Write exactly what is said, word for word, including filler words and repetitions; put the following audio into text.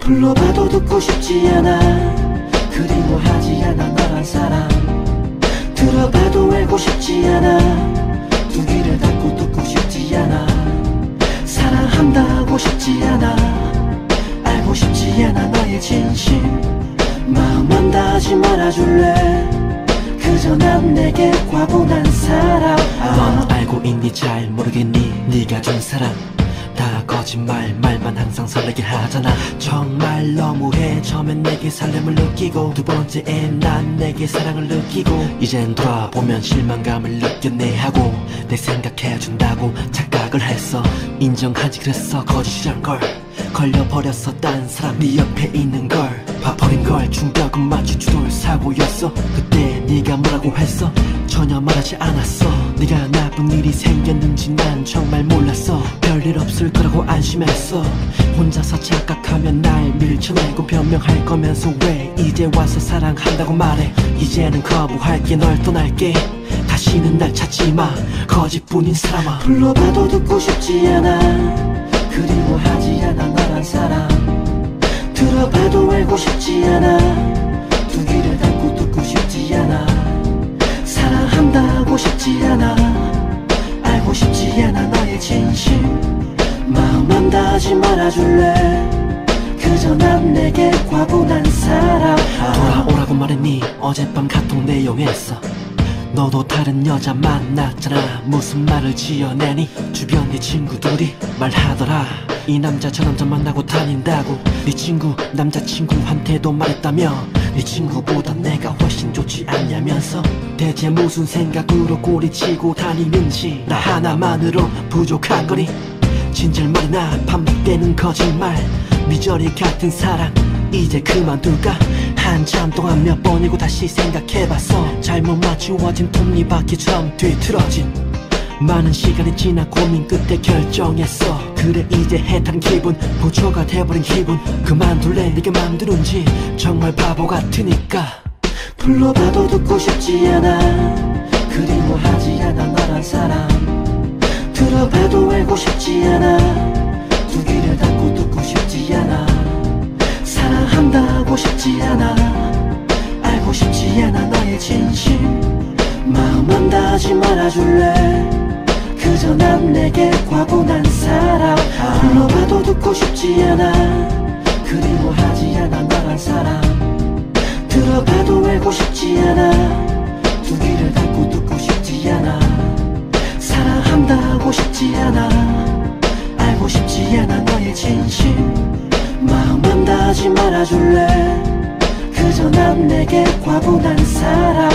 불러봐도 듣고 싶지 않아. 그리워하지 않아 너란 사람. 들어봐도 알고 싶지 않아. 두 귀를 닫고 듣고 싶지 않아. 사랑한다고 싶지 않아. 알고 싶지 않아 너의 진심. 마음만 닿지 말아줄래. 그저 난 내게 과분한 사랑. 넌 알고 있니 잘 모르겠니 네가 준 사랑 다 거짓말. 말만 항상 설레게 하잖아. 정말 너무해. 처음엔 내게 설렘을 느끼고 두 번째엔 난 내게 사랑을 느끼고 이젠 돌아보면 실망감을 느꼈네 하고 내 생각해준다고 착각을 했어. 인정하지 그랬어 거짓이란 걸. 걸려버렸어 딴 사람 네 옆에 있는 걸. 봐버린 걸 충격은 마치 주돌 사고였어. 그때 네가 뭐라고 했어? 전혀 말하지 않았어. 네가 나쁜 일이 생겼는지 난 정말 몰랐어. 별일 없을 거라고 안심했어. 혼자서 착각하면 날 밀쳐내고 변명할 거면서 왜 이제 와서 사랑한다고 말해. 이제는 거부할게 널 떠날게. 다시는 날 찾지 마 거짓뿐인 사람아. 불러봐도 듣고 싶지 않아. 그리워하지 않아 너란 사람. 들어봐도 알고 싶지 않아. 두 귀를 닫고 듣고 싶지 않아. 사랑한다고 싶지 않아. 알고 싶지 않아 너의 진심. 마음만 닿지 말아줄래. 그저 난 내게 과분한 사랑. 돌아오라고 말했니 어젯밤 카톡 내용에서. 너도 다른 여자 만났잖아. 무슨 말을 지어내니 주변 네 친구들이 말하더라. 이 남자 저 남자 만나고 다닌다고. 네 친구 남자친구한테도 말했다며. 네 친구보다 내가 훨씬 좋지 않냐면서. 대체 무슨 생각으로 꼬리치고 다니는지 나 하나만으로 부족한 거니. 진실말이나 반복되는 거짓말. 미저리 같은 사랑 이제 그만둘까. 한참 동안 몇 번이고 다시 생각해봤어. 잘못 맞추어진 톱니바퀴처럼 뒤틀어진 많은 시간이 지나 고민 끝에 결정했어. 그래 이제 해탈은 기분 보초가 돼버린 기분. 그만둘래 네가 맘대로인지 정말 바보 같으니까. 불러봐도 듣고 싶지 않아. 그리워하지 않아 너란 사람. 들어봐도 알고 싶지 않아. 두 귀를 닫고 듣고 싶지 않아. 사랑한다고 싶지 않아. 알고 싶지 않아 너의 진심. 마음만 닿지 말아줄래. 그저 난 내게 과분한 사랑. 불러봐도 듣고 싶지 않아. 그리워하지 않아 너란 사람. 들어봐도 알고 싶지 않아. 두 귀를 닫고 듣고 싶지 않아. 사랑한다고 싶지 않아. 알고 싶지 않아 너의 진심. 마음만 닿지 말아줄래. 그저 난 내게 과분한 사랑.